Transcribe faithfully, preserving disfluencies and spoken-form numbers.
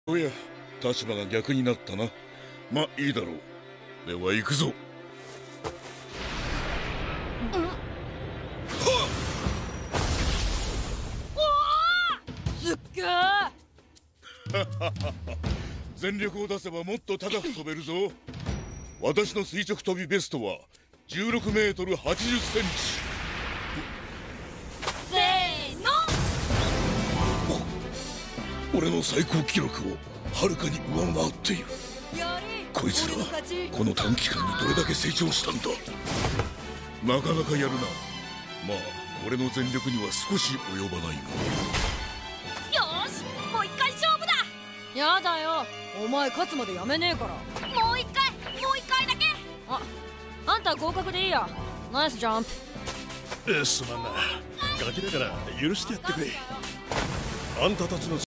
おや、立場が逆になったな。ま、いいだろう。では行くぞ。 すっげえ全力を出せばもっと高く飛べるぞ。私の垂直跳びベストはじゅうろくメートルはちじゅっセンチ。 せーの。 俺の最高記録をはるかに上回っている。こいつらこの短期間にどれだけ成長したんだ。なかなかやるな。まあ俺の全力には少し及ばないが。 よし、もう一回勝負だ。やだよ、お前勝つまでやめねえから。もう一回、もう一回だけ。あ、あんた合格でいいや。ナイスジャンプ。 すまんな、ガキだから許してやってくれ。あんたたちの